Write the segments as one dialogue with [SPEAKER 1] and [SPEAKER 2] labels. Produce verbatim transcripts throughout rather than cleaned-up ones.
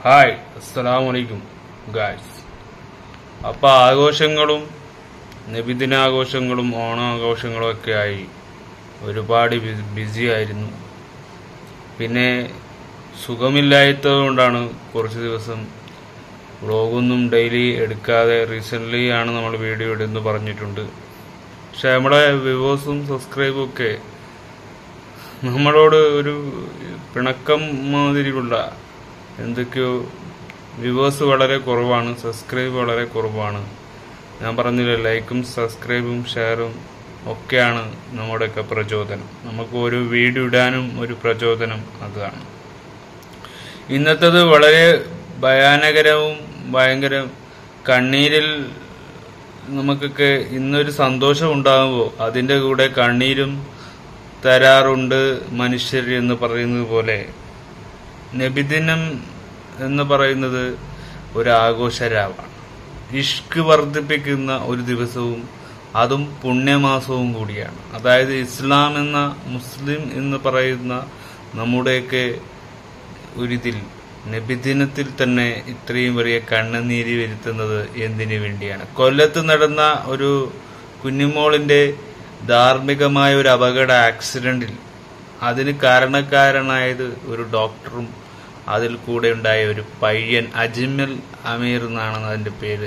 [SPEAKER 1] Hi, അസ്സലാമലൈക്കും guys. അപ്പോൾ ആഘോഷങ്ങളും നബിദിനാഘോഷങ്ങളും ഓണാഘോഷങ്ങളും ഒക്കെ ആയി ഒരുപാട് ബിസി ആയിരുന്നു. പിന്നെ സുഖമില്ലാത്തത് കൊണ്ടാണ് കുറച്ച് ദിവസം വ്ളോഗൊന്നും ഡെയിലി എടുക്കാതെ. റീസെൻ്റ്ലി ആണ് നമ്മൾ വീഡിയോ ഇടുന്നു പറഞ്ഞിട്ടുണ്ട്. പക്ഷെ നമ്മളെ വ്യൂവേഴ്സും സബ്സ്ക്രൈബും ഒക്കെ നമ്മളോട് ഒരു പിണക്കം മാതിരിയുള്ള എന്തൊക്കെയോ. വ്യൂവേഴ്സ് വളരെ കുറവാണ്, സബ്സ്ക്രൈബ് വളരെ കുറവാണ്. ഞാൻ പറഞ്ഞില്ലേ, ലൈക്കും സബ്സ്ക്രൈബും ഷെയറും ഒക്കെയാണ് നമ്മുടെയൊക്കെ പ്രചോദനം. നമുക്ക് ഒരു വീഡിയോ ഇടാനും ഒരു പ്രചോദനം അതാണ്. ഇന്നത്തേത് വളരെ ഭയാനകരവും ഭയങ്കര കണ്ണീരിൽ നമുക്കൊക്കെ ഇന്നൊരു സന്തോഷം ഉണ്ടാകുമ്പോൾ അതിൻ്റെ കൂടെ കണ്ണീരും തരാറുണ്ട് മനുഷ്യർ എന്ന് പറയുന്നത് പോലെ നബിദിനം എന്ന് പറയുന്നത് ഒരു ആഘോഷരാവാണ്. ഇഷ്ക് വർദ്ധിപ്പിക്കുന്ന ഒരു ദിവസവും അതും പുണ്യമാസവും കൂടിയാണ്. അതായത് ഇസ്ലാം എന്ന മുസ്ലിം എന്ന് പറയുന്ന നമ്മുടെയൊക്കെ ഒരിതിൽ നബിദിനത്തിൽ തന്നെ ഇത്രയും വലിയ കണ്ണുനീര് വരുത്തുന്നത് എന്തിനു വേണ്ടിയാണ്? കൊല്ലത്ത് നടന്ന ഒരു കുഞ്ഞുമോളിന്റെ ധാർമ്മികമായ ഒരു അപകട ആക്സിഡന്റിൽ അതിന് കാരണക്കാരനായത് ഒരു ഡോക്ടറും അതിൽ കൂടെ ഉണ്ടായ ഒരു പയ്യൻ അജ്മൽ അമീർ എന്നാണ് അതിന്റെ പേര്.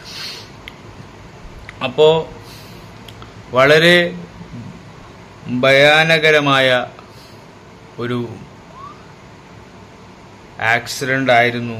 [SPEAKER 1] അപ്പോ വളരെ ഭയാനകരമായ ഒരു ആക്സിഡന്റ് ആയിരുന്നു.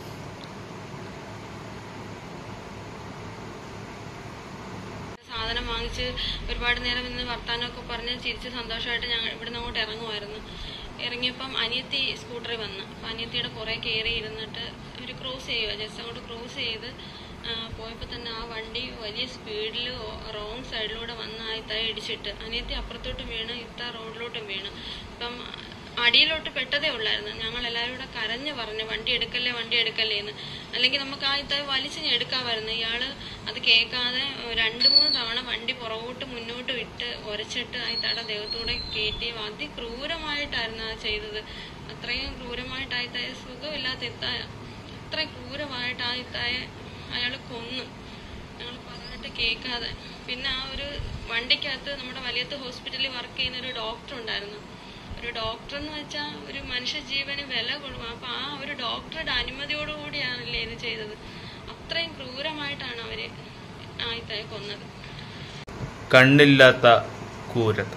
[SPEAKER 2] സാധനം വാങ്ങിച്ച് ഒരുപാട് നേരം ഇന്ന് വർത്താനമൊക്കെ പറഞ്ഞ് ചിരിച്ച് സന്തോഷമായിട്ട് ഞങ്ങൾ ഇവിടുന്ന് അങ്ങോട്ട് ഇറങ്ങുമായിരുന്നു. ഇറങ്ങിയപ്പം അനിയത്തി സ്കൂട്ടറിൽ വന്ന് അപ്പം അനിയത്തിയുടെ കുറേ കയറി ഇരുന്നിട്ട് അവർ ക്രോസ് ചെയ്യുക, ജസ്റ്റ് അങ്ങോട്ട് ക്രോസ് ചെയ്ത് പോയപ്പോൾ തന്നെ ആ വണ്ടി വലിയ സ്പീഡിൽ റോങ് സൈഡിലൂടെ വന്ന് ആ ഇത്തായി ഇടിച്ചിട്ട് അനിയത്തി അപ്പുറത്തോട്ട് വീണ് ഇത്ത റോഡിലോട്ടും വീണ്. അപ്പം അടിയിലോട്ട് പെട്ടതേ ഉള്ളായിരുന്നു. ഞങ്ങൾ എല്ലാവരും കൂടെ കരഞ്ഞു പറഞ്ഞു വണ്ടി എടുക്കല്ലേ വണ്ടി എടുക്കല്ലേ എന്ന്. അല്ലെങ്കിൽ നമുക്ക് ആ ഇത്തായി വലിച്ചു എടുക്കാമായിരുന്നു. ഇയാള് അത് കേൾക്കാതെ രണ്ട് മൂന്ന് തവണ വണ്ടി പുറകോട്ട് മുന്നോട്ട് വിട്ട് ഉരച്ചിട്ട് ആ ഇത്താടെ ദേഹത്തൂടെ കയറ്റി അതിക്രൂരമായിട്ടായിരുന്നു അത് ചെയ്തത്. അത്രയും ക്രൂരമായിട്ട് ആ ഇത്തായ സുഖമില്ലാത്ത ഇത്തായ അത്രയും ക്രൂരമായിട്ട് ആ ഇത്തായ അയാൾ കൊന്നു. ഞങ്ങൾ പറഞ്ഞിട്ട് കേൾക്കാതെ. പിന്നെ ആ ഒരു വണ്ടിക്കകത്ത് നമ്മുടെ വലിയത്ത് ഹോസ്പിറ്റലിൽ വർക്ക് ചെയ്യുന്ന ഒരു ഡോക്ടർ ഉണ്ടായിരുന്നു. ഒരു ഡോക്ടർ എന്ന് വെച്ചാൽ ഒരു മനുഷ്യ ജീവന് വില കൊടുക്കും. അപ്പൊ ആ ഒരു ഡോക്ടറുടെ അനുമതിയോടുകൂടിയാണല്ലേ ഇത് ചെയ്തത്. അത്രയും ക്രൂരമായിട്ടാണ് അവര് ആ ഇത്തായി കൊന്നത്.
[SPEAKER 1] കണ്ണില്ലാത്ത ക്രൂരത.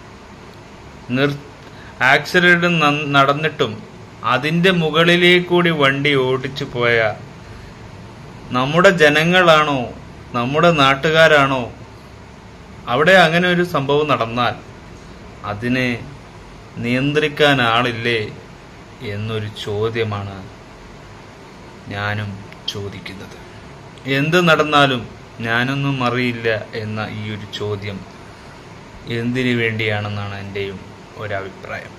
[SPEAKER 1] ആക്സിഡന്റ് നടന്നിട്ടും അതിന്റെ മുകളിലേക്കൂടി വണ്ടി ഓടിച്ചു പോയ നമ്മുടെ ജനങ്ങളാണോ നമ്മുടെ നാട്ടുകാരാണോ? അവിടെ അങ്ങനെ ഒരു സംഭവം നടന്നാൽ അതിനെ നിയന്ത്രിക്കാൻ ആളില്ലേ എന്നൊരു ചോദ്യമാണ് ഞാനും ചോദിക്കുന്നത്. എന്ത് നടന്നാലും ഞാനൊന്നും അറിയില്ല എന്ന ഈ ഒരു ചോദ്യം എന്തിനു വേണ്ടിയാണെന്നാണ് എന്റെയും ഒരഭിപ്രായം.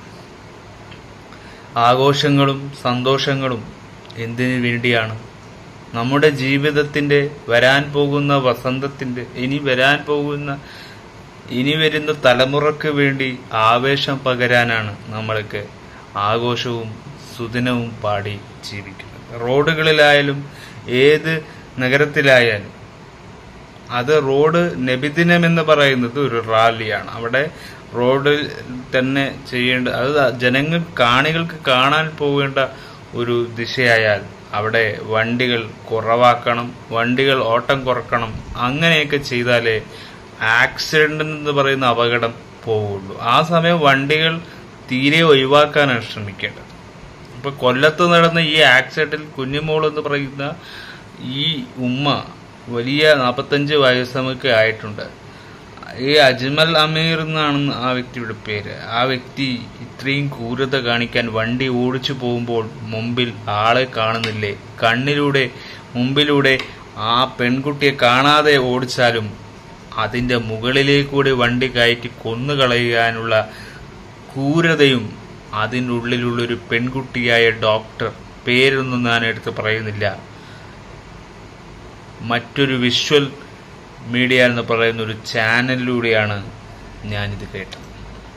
[SPEAKER 1] ആഘോഷങ്ങളും സന്തോഷങ്ങളും എന്തിനു വേണ്ടിയാണ്? നമ്മുടെ ജീവിതത്തിന്റെ വരാൻ പോകുന്ന വസന്തത്തിന്റെ ഇനി വരാൻ പോകുന്ന ഇനി വരുന്ന തലമുറക്ക് വേണ്ടി ആവേശം പകരാനാണ് നമ്മൾക്ക് ആഘോഷവും സുദിനവും പാടി ജീവിക്കുന്നത്. റോഡുകളിലായാലും ഏത് നഗരത്തിലായാലും അത് റോഡ് നബിദിനം എന്ന് പറയുന്നത് ഒരു റാലിയാണ്. അവിടെ റോഡിൽ തന്നെ ചെയ്യേണ്ട അത് ജനങ്ങൾ കാണികൾക്ക് കാണാൻ പോകേണ്ട ഒരു ദിശയായാൽ അവിടെ വണ്ടികൾ കുറവാക്കണം, വണ്ടികൾ ഓട്ടം കുറക്കണം. അങ്ങനെയൊക്കെ ചെയ്താലേ ആക്സിഡന്റ് എന്ന് പറയുന്ന അപകടം പോവുള്ളൂ. ആ സമയം വണ്ടികൾ തീരെ ഒഴിവാക്കാനാണ് ശ്രമിക്കേണ്ടത്. ഇപ്പൊ കൊല്ലത്ത് നടന്ന ഈ ആക്സിഡന്റിൽ കുഞ്ഞുമോൾ എന്ന് പറയുന്ന ഈ ഉമ്മ വലിയ നാപ്പത്തഞ്ച് വയസ്സൊക്കെ ആയിട്ടുണ്ട്. ഈ അജ്മൽ അമീർ എന്നാണ് ആ വ്യക്തിയുടെ പേര്. ആ വ്യക്തി ഇത്രയും ക്രൂരത കാണിക്കാൻ വണ്ടി ഓടിച്ചു പോകുമ്പോൾ മുമ്പിൽ ആളെ കാണുന്നില്ലേ? കണ്ണിലൂടെ മുമ്പിലൂടെ ആ പെൺകുട്ടിയെ കാണാതെ ഓടിച്ചാലും അതിന്റെ മുകളിലേക്കൂടി വണ്ടി കയറ്റി കൊന്നുകളയാനുള്ള ക്രൂരതയും അതിനുള്ളിലുള്ളൊരു പെൺകുട്ടിയായ ഡോക്ടർ, പേരൊന്നും ഞാൻ എടുത്ത് പറയുന്നില്ല, മറ്റൊരു വിഷ്വൽ മീഡിയ എന്ന് പറയുന്ന ഒരു ചാനലിലൂടെയാണ് ഞാനിത് കേട്ടത്.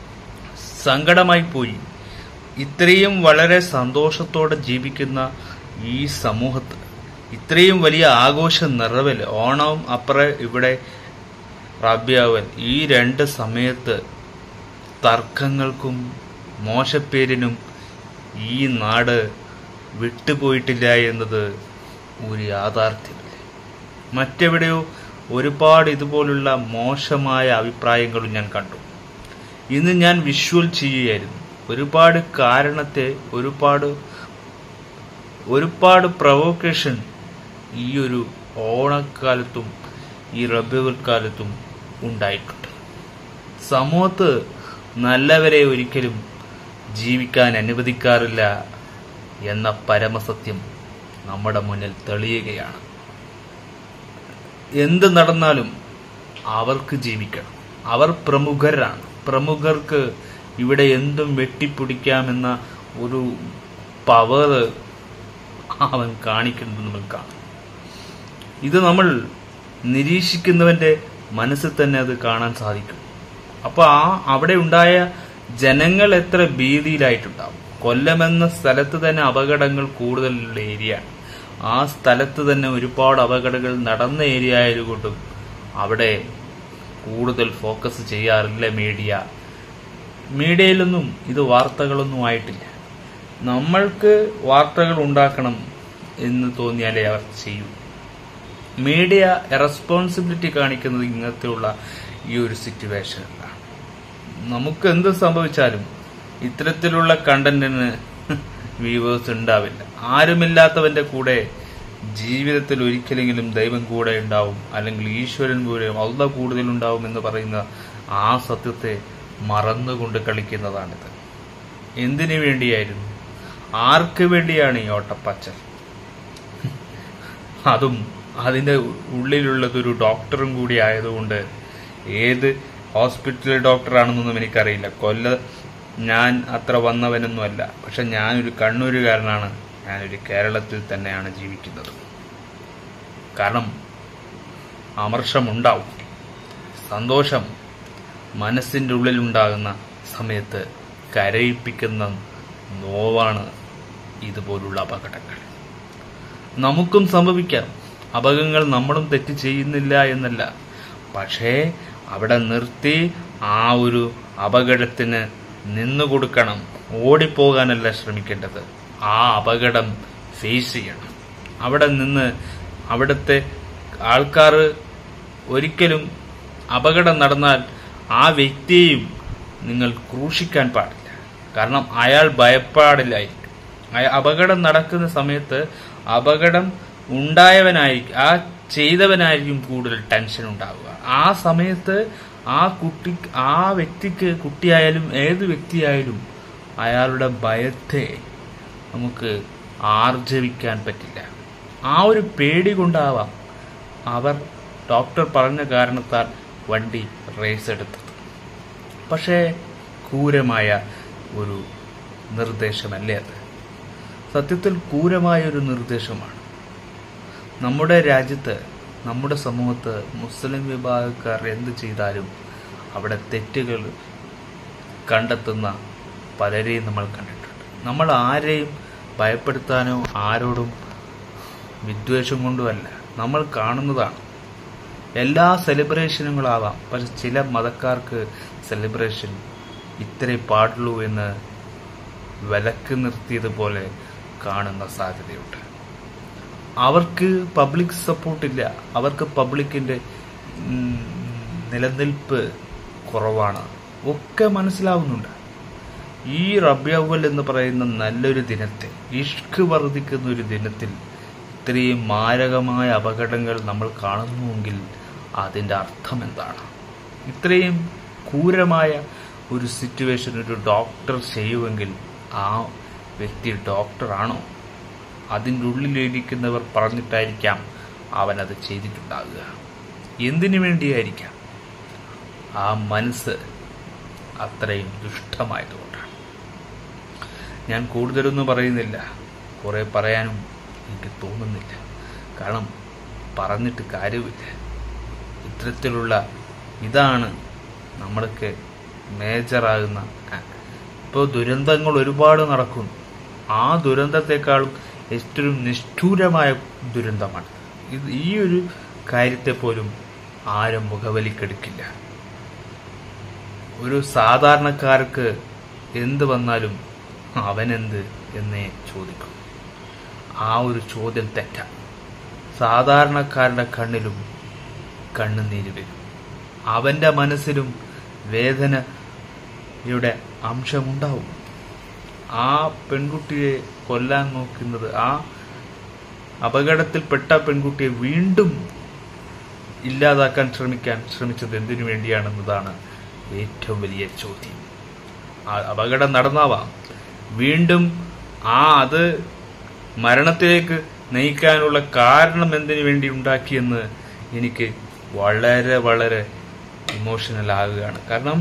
[SPEAKER 1] സങ്കടമായി പോയി. ഇത്രയും വളരെ സന്തോഷത്തോടെ ജീവിക്കുന്ന ഈ സമൂഹത്ത് ഇത്രയും വലിയ ആഘോഷ നിറവൽ, ഓണവും അപ്പുറം ഇവിടെ റബിയവൽ, ഈ രണ്ട് സമയത്ത് തർക്കങ്ങൾക്കും മോശപ്പേരിനും ഈ നാട് വിട്ടുപോയിട്ടില്ല എന്നത് ഒരു യാഥാർത്ഥ്യമല്ലേ. മറ്റെവിടെയോ ഒരുപാട് ഇതുപോലുള്ള മോശമായ അഭിപ്രായങ്ങളും ഞാൻ കണ്ടു. ഇന്ന് ഞാൻ വിഷ്വൽ ചെയ്യുകയായിരുന്നു. ഒരുപാട് കാരണത്തെ ഒരുപാട് ഒരുപാട് പ്രൊവോക്കേഷൻ ഈ ഒരു ഓണക്കാലത്തും ഈ റബീഉൽ കാലത്തും ഉണ്ടായിട്ടുണ്ട്. സമൂഹത്ത് നല്ലവരെ ഒരിക്കലും ജീവിക്കാൻ അനുവദിക്കാറില്ല എന്ന പരമസത്യം നമ്മുടെ മുന്നിൽ തെളിയുകയാണ്. എന്ത് നടന്നാലും അവർക്ക് ജീവിക്കണം. അവർ പ്രമുഖരാണ്. പ്രമുഖർക്ക് ഇവിടെ എന്തും വെട്ടിപ്പിടിക്കാമെന്ന ഒരു പവർ അവൻ കാണിക്കുന്നത് നമ്മൾ കാണും. ഇത് നമ്മൾ നിരീക്ഷിക്കുന്നവന്റെ മനസ്സിൽ തന്നെ അത് കാണാൻ സാധിക്കും. അപ്പൊ ആ അവിടെ ഉണ്ടായ ജനങ്ങൾ എത്ര ഭീതിയിലായിട്ടുണ്ടാവും. കൊല്ലമെന്ന സ്ഥലത്ത് തന്നെ അപകടങ്ങൾ കൂടുതലുള്ള ഏരിയയാണ്. ആ സ്ഥലത്ത് തന്നെ ഒരുപാട് അപകടങ്ങൾ നടന്ന ഏരിയ ആയതുകൊണ്ടും അവിടെ കൂടുതൽ ഫോക്കസ് ചെയ്യാറില്ല മീഡിയ. മീഡിയയിലൊന്നും ഇത് വാർത്തകളൊന്നും ആയിട്ടില്ല. നമ്മൾക്ക് വാർത്തകൾ ഉണ്ടാക്കണം എന്ന് തോന്നിയാലേ അവർ ചെയ്യൂ. മീഡിയ റെസ്പോൺസിബിലിറ്റി കാണിക്കുന്നത് ഇങ്ങനത്തെയുള്ള ഈ ഒരു സിറ്റുവേഷനിലാണ്. നമുക്ക് എന്ത് സംഭവിച്ചാലും ഇത്തരത്തിലുള്ള കണ്ടന്റിന് വ്യൂവേഴ്സ് ഉണ്ടാവില്ല. ആരുമില്ലാത്തവന്റെ കൂടെ ജീവിതത്തിൽ ഒരിക്കലെങ്കിലും ദൈവം കൂടെ ഉണ്ടാവും, അല്ലെങ്കിൽ ഈശ്വരൻ കൂടെ അള്ളാഹ് കൂടുതലുണ്ടാവും എന്ന് പറയുന്ന ആ സത്യത്തെ മറന്നുകൊണ്ട് കളിക്കുന്നതാണിത്. എന്തിനു വേണ്ടിയായിരുന്നു? ആർക്ക് വേണ്ടിയാണ് ഈ ഓട്ടപ്പാച്ചൽ? അതും അതിന്റെ ഉള്ളിലുള്ളതൊരു ഡോക്ടറും കൂടി ആയതുകൊണ്ട്, ഏത് ഹോസ്പിറ്റലിലെ ഡോക്ടറാണെന്നൊന്നും എനിക്കറിയില്ല. കൊല്ല ഞാൻ അത്ര വന്നവനൊന്നുമല്ല. പക്ഷെ ഞാനൊരു കണ്ണൂരുകാരനാണ്. ഞാനൊരു കേരളത്തിൽ തന്നെയാണ് ജീവിക്കുന്നത്. കാരണം അമർഷമുണ്ടാവും, സന്തോഷം മനസ്സിൻ്റെ ഉള്ളിലുണ്ടാകുന്ന സമയത്ത് കരയിപ്പിക്കുന്ന നോവാണ് ഇതുപോലുള്ള അപകടങ്ങൾ. നമുക്കും സംഭവിക്കാം അപകടങ്ങൾ. നമ്മളും തെറ്റ് ചെയ്യുന്നില്ല എന്നല്ല. പക്ഷേ അവിടെ നിർത്തി ആ ഒരു അപകടത്തിന് നിന്നുകൊടുക്കണം. ഓടിപ്പോകാനല്ല ശ്രമിക്കേണ്ടത്. ആ അപകടം ഫേസ് ചെയ്യണം. അവിടെ നിന്ന് അവിടുത്തെ ആൾക്കാർ ഒരിക്കലും അപകടം നടന്നാൽ ആ വ്യക്തിയെയും നിങ്ങൾ ക്രൂശിക്കാൻ പാടില്ല. കാരണം അയാൾ ഭയപ്പാടില്ലായിരിക്കും. അപകടം നടക്കുന്ന സമയത്ത് അപകടം ഉണ്ടായവനായിരിക്കും, ആ ചെയ്തവനായിരിക്കും കൂടുതൽ ടെൻഷൻ ഉണ്ടാവുക. ആ സമയത്ത് ആ കുട്ടി ആ വ്യക്തിക്ക്, കുട്ടിയായാലും ഏത് വ്യക്തിയായാലും അയാളുടെ ഭയത്തെ നമുക്ക് ആർജവിക്കാൻ പറ്റില്ല. ആ ഒരു പേടി കൊണ്ടാവാം അവർ ഡോക്ടർ പറഞ്ഞ കാരണത്താൽ വണ്ടി റേസ് എടുത്തത്. പക്ഷേ ക്രൂരമായ ഒരു നിർദ്ദേശമല്ലേ അത്? സത്യത്തിൽ ക്രൂരമായ ഒരു നിർദ്ദേശമാണ്. നമ്മുടെ രാജ്യത്ത്, നമ്മുടെ സമൂഹത്ത് മുസ്ലിം വിഭാഗക്കാർ എന്ത് ചെയ്താലും അവിടെ തെറ്റുകൾ കണ്ടെത്തുന്ന പലരെയും നമ്മൾ കണ്ടിട്ടുണ്ട്. നമ്മൾ ആരെയും ഭയപ്പെടുത്താനോ ആരോടും വിദ്വേഷം കൊണ്ടുമല്ല, നമ്മൾ കാണുന്നതാണ്. എല്ലാ സെലിബ്രേഷനുകളാവാം, പക്ഷെ ചില മതക്കാർക്ക് സെലിബ്രേഷൻ ഇത്രേ പാടുള്ളൂ എന്ന് വിലക്ക് നിർത്തിയതുപോലെ കാണുന്ന സാധ്യതയുണ്ട്. അവർക്ക് പബ്ലിക് സപ്പോർട്ടില്ല, അവർക്ക് പബ്ലിക്കിന്റെ നിലനിൽപ്പ് കുറവാണ്, ഒക്കെ മനസ്സിലാവുന്നുണ്ട്. ഈ റബീഉൽ എന്ന് പറയുന്ന നല്ലൊരു ദിനത്തിൽ, ഇഷ്ക് വർദ്ധിക്കുന്ന ഒരു ദിനത്തിൽ ഇത്രയും മാരകമായ അപകടങ്ങൾ നമ്മൾ കാണുന്നുവെങ്കിൽ അതിൻ്റെ അർത്ഥം എന്താണ്? ഇത്രയും ക്രൂരമായ ഒരു സിറ്റുവേഷൻ ഒരു ഡോക്ടർ ചെയ്യുമെങ്കിൽ ആ വ്യക്തി ഡോക്ടറാണോ? അതിൻ്റെ ഉള്ളിലിരിക്കുന്നവർ പറഞ്ഞിട്ടായിരിക്കാം അവനത് ചെയ്തിട്ടുണ്ടാകുക. എന്തിനു വേണ്ടിയായിരിക്കാം? ആ മനസ്സ് അത്രയും ദുഷ്ടമായതുകൊണ്ടാണ്. ഞാൻ കൂടുതലൊന്നും പറയുന്നില്ല, കുറെ പറയാനും എനിക്ക് തോന്നുന്നില്ല. കാരണം പറഞ്ഞിട്ട് കാര്യമില്ല. ഇത്തരത്തിലുള്ള ഇതാണ് നമ്മൾക്ക് മേജറാകുന്ന. ഇപ്പോൾ ദുരന്തങ്ങൾ ഒരുപാട് നടക്കുന്നു. ആ ദുരന്തത്തെക്കാളും ഏറ്റവും നിഷ്ഠൂരമായ ദുരന്തമാണ് ഇത്. ഈ ഒരു കാര്യത്തെ പോലും ആരും മുഖവലിക്കെടുക്കില്ല. ഒരു സാധാരണക്കാർക്ക് എന്ത് വന്നാലും അവനെന്ത് എന്നേ ചോദിക്കും. ആ ഒരു ചോദ്യം തെറ്റാണ്. സാധാരണക്കാരുടെ കണ്ണിലും കണ്ണുനീര് വരും. അവന്റെ മനസ്സിലും വേദനയുടെ അംശമുണ്ടാവും. ആ പെൺകുട്ടിയെ കൊല്ലാൻ നോക്കുന്നത്, ആ അപകടത്തിൽപ്പെട്ട പെൺകുട്ടിയെ വീണ്ടും ഇല്ലാതാക്കാൻ ശ്രമിക്കാൻ ശ്രമിച്ചത് എന്തിനു വേണ്ടിയാണെന്നതാണ് ഏറ്റവും വലിയ ചോദ്യം. ആ അപകടം നടന്നാവാം, വീണ്ടും ആ അത് മരണത്തിലേക്ക് നയിക്കാനുള്ള കാരണം എന്തിനു വേണ്ടി ഉണ്ടാക്കിയെന്ന് എനിക്ക് വളരെ വളരെ ഇമോഷണൽ ആകുകയാണ്. കാരണം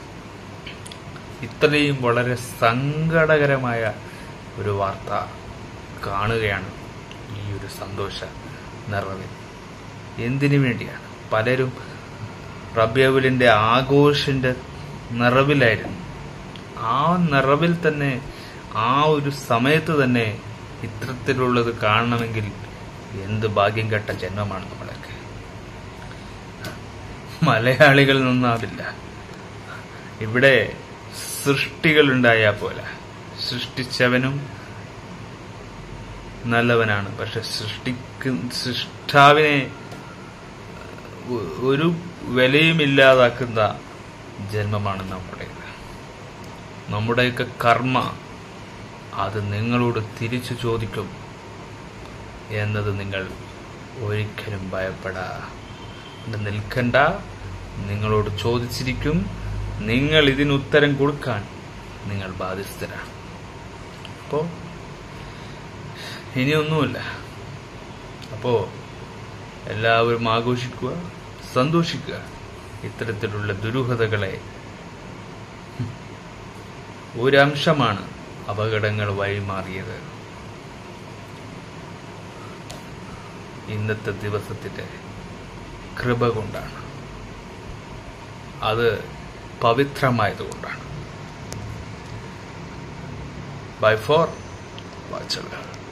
[SPEAKER 1] ഇത്രയും വളരെ സങ്കടകരമായ ഒരു വാർത്ത കാണുകയാണ് ഈ ഒരു സന്തോഷ നിറവിൽ. എന്തിനു വേണ്ടിയാണ്? പലരും റബീഉൽ ആഘോഷന്റെ നിറവിലായിരുന്നു. ആ നിറവിൽ തന്നെ, ആ ഒരു സമയത്ത് തന്നെ ഇത്തരത്തിലുള്ളത് കാണണമെങ്കിൽ എന്ത് ഭാഗ്യം കെട്ട ജന്മമാണ് നമ്മളൊക്കെ. മലയാളികൾ നന്നാവില്ല. ഇവിടെ സൃഷ്ടികളുണ്ടായാൽ പോലെ, സൃഷ്ടിച്ചവനും നല്ലവനാണ്. പക്ഷെ സൃഷ്ടിക്ക് സൃഷ്ടാവിനെ ഒരു വിലയും ഇല്ലാതാക്കുന്ന ജന്മമാണ് നമ്മുടെ. നമ്മുടെയൊക്കെ കർമ്മ അത് നിങ്ങളോട് തിരിച്ചു ചോദിക്കും എന്നത് നിങ്ങൾ ഒരിക്കലും ഭയപ്പെടാതെ നിൽക്കണ്ട. നിങ്ങളോട് ചോദിച്ചിരിക്കും. നിങ്ങൾ ഇതിന് ഉത്തരം കൊടുക്കാൻ നിങ്ങൾ ബാധ്യസ്ഥരാണ്. അപ്പോ ഇനിയൊന്നുമില്ല. അപ്പോ എല്ലാവരും ആഘോഷിക്കുക, സന്തോഷിക്കുക. ഇത്തരത്തിലുള്ള ദുരൂഹതകളെ ഒരംശമാണ് അപകടങ്ങൾ വഴിമാറിയത്. ഇന്നത്തെ ദിവസത്തിന്റെ കൃപ കൊണ്ടാണ്, അത് പവിത്രമായതുകൊണ്ടാണ്. By four watcher.